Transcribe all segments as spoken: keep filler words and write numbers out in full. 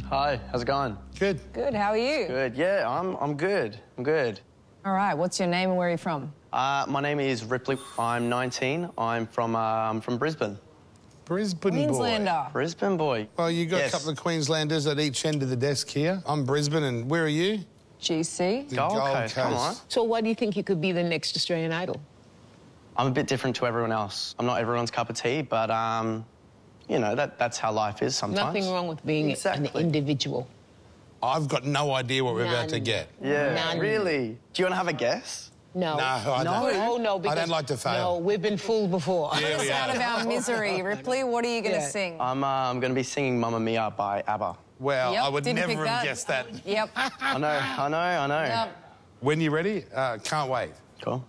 Hi, how's it going? Good. Good, how are you? Good, yeah, I'm, I'm good. I'm good. All right, what's your name and where are you from? Uh, my name is Ripley. I'm nineteen. I'm from, uh, I'm from Brisbane. Brisbane Queenslander. boy. Brisbane boy. Well, you got Yes. a couple of Queenslanders at each end of the desk here. I'm Brisbane, and where are you? G C. The Gold Coast, come on. So why do you think you could be the next Australian Idol? I'm a bit different to everyone else. I'm not everyone's cup of tea, but, um, you know, that, that's how life is sometimes. Nothing wrong with being Exactly. an individual. I've got no idea what we're None. about to get. Yeah, None. really? Do you want to have a guess? No. No, I No. don't. Oh, no, because... I don't like to fail. No, we've been fooled before. Yeah, we Out of are. our misery. Ripley, what are you going to Yeah. sing? I'm, uh, I'm going to be singing Mamma Mia by ABBA. Well, Yep, I would didn't never pick have that. guessed that. Yep. I know, I know, I know. Yep. When you ready? Uh, can't wait. Cool.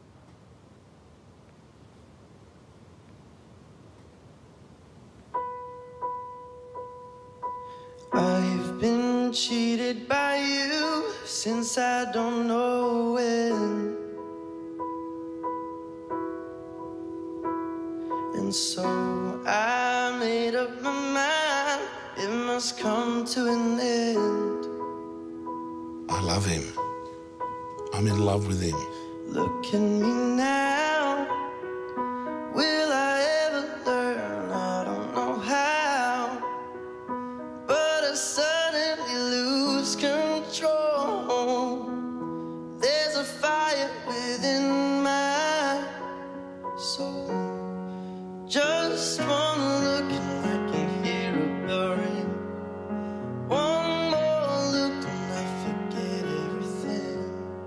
I've been cheated by you since I don't know when. And so I made up my mind, it must come to an end. I love him. I'm in love with him. Look at me now, will I ever learn? I don't know how, but I suddenly lose control. There's a fire within my soul. Just one look and I can hear a bell ring. One more look and I forget everything.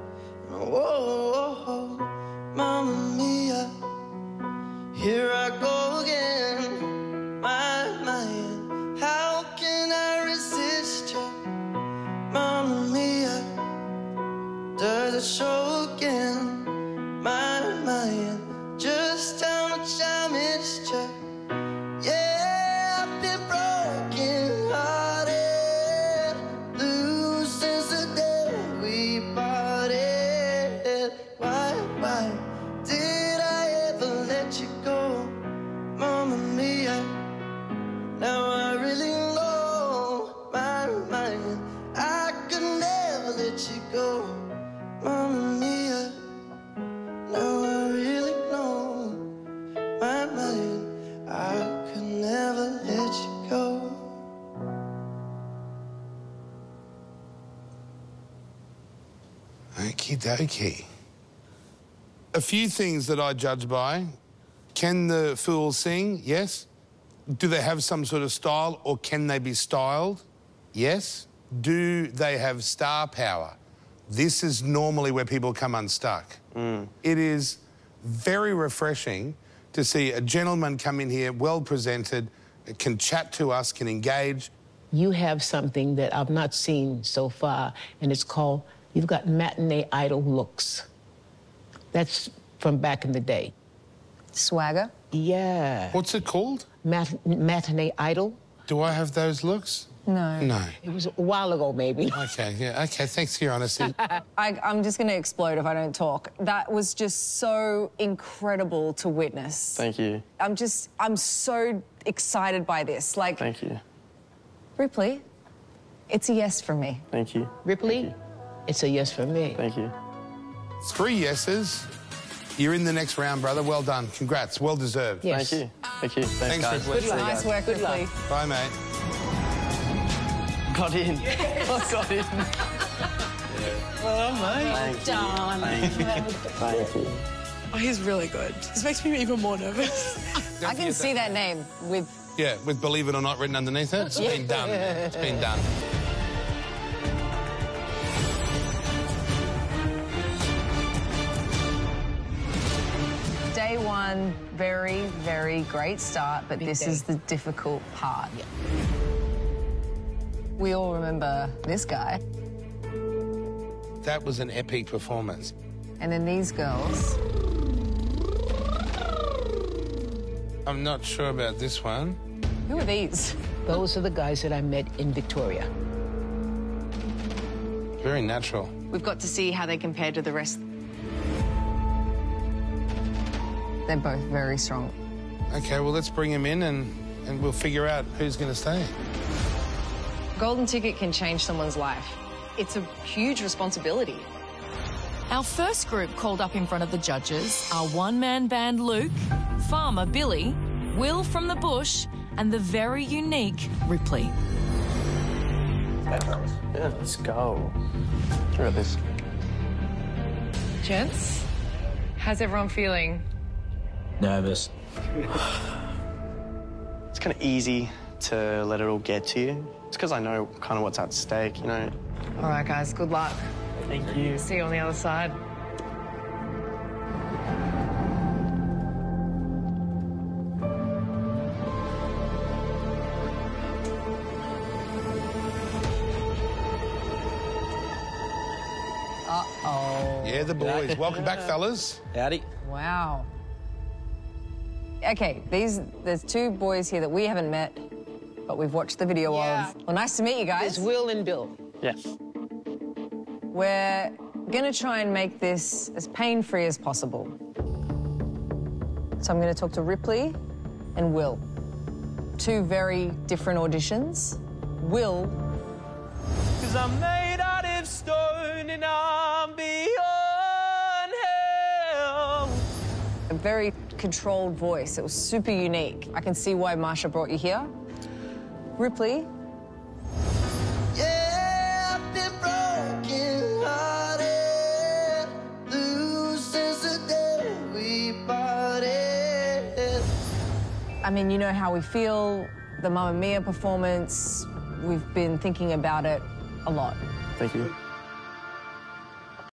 Whoa, Mamma Mia, here I go again. My, my, how can I resist you? Mamma Mia, does it show again? My, my, just how much I missed you. Yeah, I've been broken hearted, blue since the day we parted. Why, why did I ever let you go, Mamma Mia? Now I really know, my, my, I could never let you go, Mamma Mia. Now I really know, my, my, I could never let you go. Okie dokie. A few things that I judge by. Can the fool sing? Yes. Do they have some sort of style, or can they be styled? Yes. Do they have star power? This is normally where people come unstuck. Mm. It is very refreshing to see a gentleman come in here, well presented, can chat to us, can engage. You have something that I've not seen so far, and it's called, you've got matinee idol looks. That's from back in the day. Swagger. Yeah. What's it called? Mat- matinee idol. Do I have those looks? No. No. It was a while ago, maybe. Okay, yeah, okay, thanks for your honesty. I, I'm just going to explode if I don't talk. That was just so incredible to witness. Thank you. I'm just, I'm so excited by this. Like, Thank you. Ripley, it's a yes from me. Thank you. Ripley, Thank you. it's a yes from me. Thank you. Three yeses. You're in the next round, brother. Well done. Congrats. Well deserved. Yes. Thank you. Thank you. Thanks, Thanks, guys. Ripley. See you luck. Nice guys. work, Good Ripley. luck. Bye, mate. Got in. I got in. Well, mate. Thank you. Done. Thank you. Thank you. Oh, he's really good. This makes me even more nervous. I can see that name with... Yeah, with Believe It or Not written underneath it. It's been done. It's been done. Day one, very, very great start, but Big this day. is the difficult part. We all remember this guy. That was an epic performance. And then these girls. I'm not sure about this one. Who are these? Those are the guys that I met in Victoria. Very natural. We've got to see how they compare to the rest. They're both very strong. Okay, well, let's bring him in and, and we'll figure out who's going to stay. Golden ticket can change someone's life. It's a huge responsibility. Our first group called up in front of the judges are one-man band Luke, farmer Billy, Will from the Bush, and the very unique Ripley. Yeah, let's go. Look at this. Gents, how's everyone feeling? Nervous. It's kind of easy to let it all get to you. It's because I know kind of what's at stake, you know. All right, guys, good luck. Thank you. See you on the other side. Uh-oh. Yeah, the boys. Welcome back, fellas. Howdy. Wow. Okay, these there's two boys here that we haven't met, but we've watched the video Yeah. of. Well, nice to meet you guys. It's Will and Bill. Yes. We're gonna try and make this as pain-free as possible. So I'm gonna talk to Ripley and Will. Two very different auditions. Will. Cause I'm made out of stone and I'm beyond hell. A very controlled voice. It was super unique. I can see why Marsha brought you here. Ripley. Yeah, I've been broken hearted. Blue since the day we parted. I mean, you know how we feel, the Mamma Mia performance. We've been thinking about it a lot. Thank you.